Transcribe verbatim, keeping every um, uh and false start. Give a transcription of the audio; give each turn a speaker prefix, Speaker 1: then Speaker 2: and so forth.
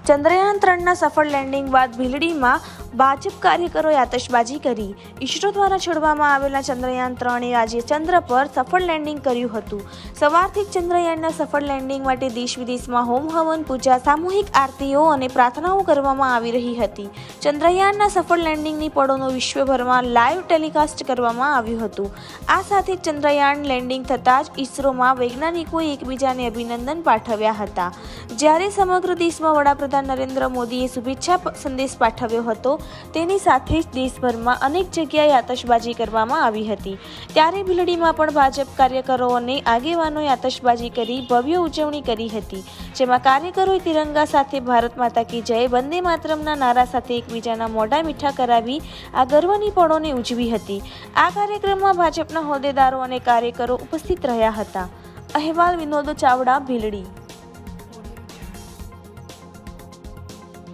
Speaker 1: ચંદ્રયાન ત્રણના સફળ લેન્ડિંગ બાદ ભીલડીમાં ભાજપ કાર્યકરોએ આતશબાજી કરી। ઈસરો દ્વારા છોડવામાં આવેલા ચંદ્રયાન ત્રણે આજે ચંદ્ર પર સફળ લેન્ડિંગ કર્યું હતું। સવારથી જ ચંદ્રયાનના સફળ લેન્ડિંગ માટે દેશ વિદેશમાં હોમ હવન, પૂજા, સામૂહિક આરતીઓ અને પ્રાર્થનાઓ કરવામાં આવી રહી હતી। ચંદ્રયાનના સફળ લેન્ડિંગની પળોનું વિશ્વભરમાં લાઈવ ટેલિકાસ્ટ કરવામાં આવ્યું હતું। આ સાથે જ ચંદ્રયાન લેન્ડિંગ થતાં જ ઈસરોમાં વૈજ્ઞાનિકોએ એકબીજાને અભિનંદન પાઠવ્યા હતા। જ્યારે સમગ્ર દેશમાં વડાપ્રધાન નરેન્દ્ર મોદીએ શુભેચ્છા સંદેશ પાઠવ્યો હતો, તેની સાથે જ દેશભરમાં અનેક જગ્યાએ આતશબાજી કરવામાં આવી હતી। ત્યારે ભીલડીમાં પણ ભાજપ કાર્યકરો અને આગેવાનોએ આતશબાજી કરી ભવ્ય ઉજવણી કરી હતી, જેમાં કાર્યકરોએ તિરંગા સાથે ભારત માતા કી જય, વંદે માતરમના નારા સાથે એકબીજાના મોઢા મીઠા કરાવી આ ગર્વની પળોને ઉજવી હતી। આ કાર્યક્રમમાં ભાજપના હોદ્દેદારો અને કાર્યકરો ઉપસ્થિત રહ્યા હતા। અહેવાલ વિનોદ ચાવડા, ભીલડી।